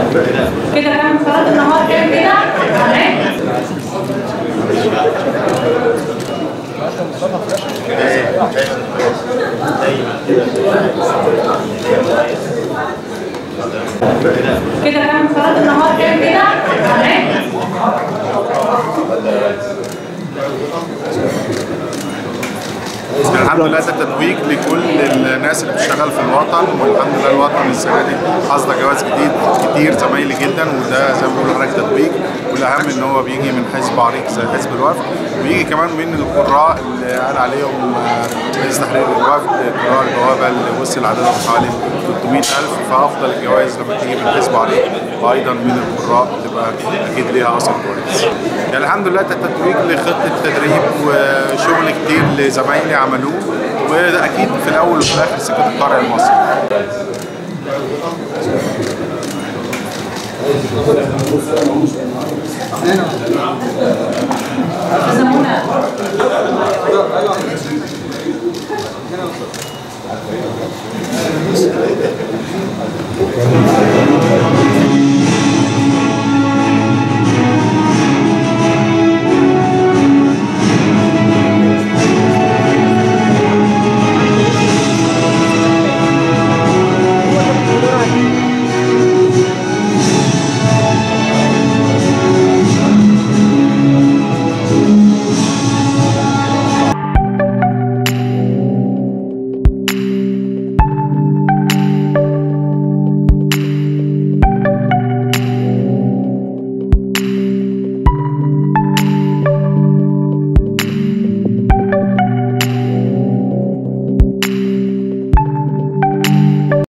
كده كام صلاة النهار كام كده؟ كده كام صلاة النهار كام كده؟ الحمد لله ده تتويج لكل الناس اللي بتشتغل في الوطن، والحمد لله الوطن السنه دي حصل جواز جديد كتير زمايلي جدا، وده زي ما بيقولوا حضرتك تتويج. والاهم ان هو بيجي من حزب عريق زي حزب الوفد، وبيجي كمان من القراء اللي قال عليهم رئيس تحرير الوفد قراء البوابه اللي وصل عددهم حوالي 300,000. فافضل الجوائز لما تيجي من حزب عريق وايضا من القراء بتبقى اكيد ليها اثر كويس. يعني الحمد لله ده تتويج لخطه تدريب وشغل كتير لزمايلي عملوه، وده اكيد في الاول وفي الاخر سكه القرع المصري. زمونة